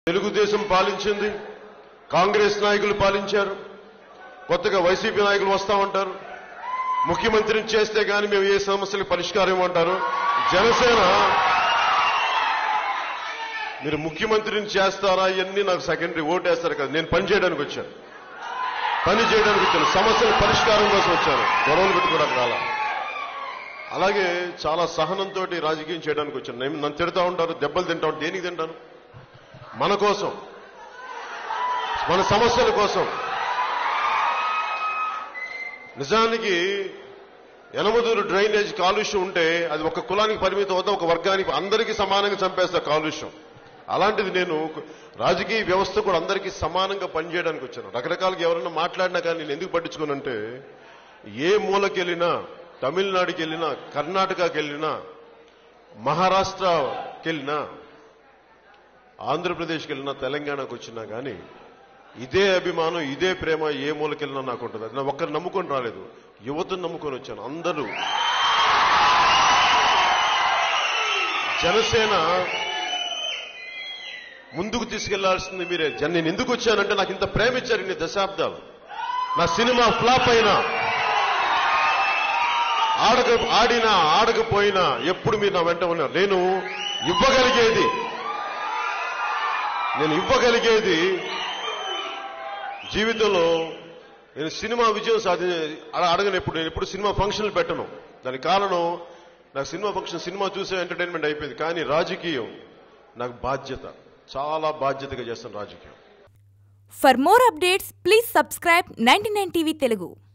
తెలుగుదేశం పాలించింది, కాంగ్రెస్ నాయకులు పాలించారు, కొత్తగా వైసీపీ నాయకులు వస్తా ఉంటారు. ముఖ్యమంత్రిని చేస్తే గాని మేము ఏ సమస్యలకు పరిష్కారం ఇవ్వమంటారు. జనసేన మీరు ముఖ్యమంత్రిని చేస్తారా ఇవన్నీ నాకు సెకండరీ, ఓటేస్తారు కదా. నేను పని చేయడానికి వచ్చాను, సమస్యల పరిష్కారం కోసం వచ్చాను, గొడవలు పెట్టుకోవడానికి రాలా. అలాగే చాలా సహనంతో రాజకీయం చేయడానికి వచ్చాను. నన్ను తిడతా ఉంటారు, దెబ్బలు తింటా ఉంటారు. దేనికి తింటాను? మన కోసం, మన సమస్యల కోసం. నిజానికి యనమదూరు డ్రైనేజ్ కాలుష్యం ఉంటే అది ఒక కులానికి పరిమితం అవుతా, ఒక వర్గానికి అందరికీ సమానంగా చంపేస్తా కాలుష్యం. అలాంటిది నేను రాజకీయ వ్యవస్థ కూడా అందరికీ సమానంగా పనిచేయడానికి వచ్చాను. రకరకాలుగా ఎవరైనా మాట్లాడినా కానీ నేను ఎందుకు పట్టించుకోనంటే, ఏ మూలకెళ్ళినా, తమిళనాడుకి వెళ్ళినా, కర్ణాటకకి వెళ్ళినా, మహారాష్ట్రకి వెళ్ళినా, ఆంధ్రప్రదేశ్కి వెళ్ళినా, తెలంగాణకు వచ్చినా కానీ ఇదే అభిమానం, ఇదే ప్రేమ ఏ మూలకెళ్ళినా నాకు ఉంటుంది. అది నా ఒక్కరు నమ్ముకొని రాలేదు, యువతను నమ్ముకొని వచ్చాను. అందరూ జనసేన ముందుకు తీసుకెళ్లాల్సింది మీరే. నేను ఎందుకు వచ్చానంటే నాకు ఇంత ప్రేమ ఇచ్చారు ఇన్ని దశాబ్దాలు. నా సినిమా ఫ్లాప్ అయినా, ఆడినా ఆడకపోయినా ఎప్పుడు మీరు నా వెంట ఉన్నారు. నేను ఇవ్వగలిగేది జీవితంలో నేను సినిమా విజయం అడగను. నేను ఎప్పుడు సినిమా ఫంక్షన్లు పెట్టను. దానికి కారణం నాకు సినిమా చూసే ఎంటర్టైన్మెంట్ అయిపోయింది. కానీ రాజకీయం నాకు బాధ్యత, చాలా బాధ్యతగా చేస్తాను రాజకీయం. For more updates, please subscribe 99 TV Telugu.